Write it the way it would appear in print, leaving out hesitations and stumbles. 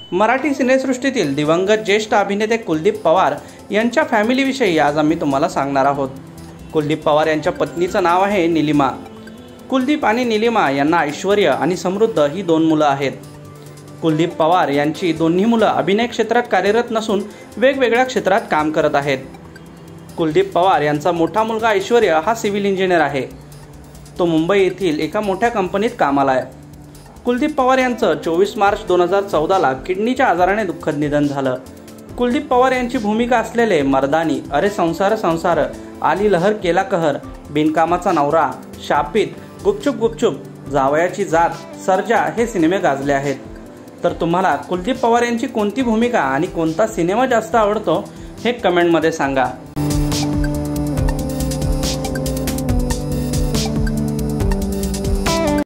मराठी सिनेसृष्टीतील दिवंगत ज्येष्ठ अभिनेते कुलदीप पवार यांच्या फॅमिलीविषयी आज आम्ही तुम्हाला सांगणार आहोत। कुलदीप पवार यांच्या पत्नीचं नाव आहे निलिमा। कुलदीप आणि निलिमा यांना ऐश्वर्य आणि समृद्ध ही 2 मुलं आहेत। कुलदीप पवार यांची दोन्ही मुलं अभिनय क्षेत्रात कार्यरत नसून वेगवेगळ्या क्षेत्रात काम करत आहेत। कुलदीप पवार यांचा मोठा मुलगा ऐश्वर्य हा सिव्हिल इंजिनियर आहे। तो मुंबई येथील एका मोठ्या कंपनीत कामाला आहे। कुलदीप पवार यांचं 24 मार्च 2014ला किडनीच्या आजाराने दुःखद निधन झालं। कुलदीप पवार यांची भूमिका असलेले मर्दानी, अरे संसार संसार, आली लहर केला कहर, बिनकामाचा नवरा, शापित, गुपचूप गुपचूप, जावयाची जात, सर्जा हे सिनेमे गाजले आहेत। तर तुम्हाला कुलदीप पवार यांची कोणती भूमिका आणि कोणता सिनेमा जास्त आवडतो हे कमेंटमध्ये सांगा।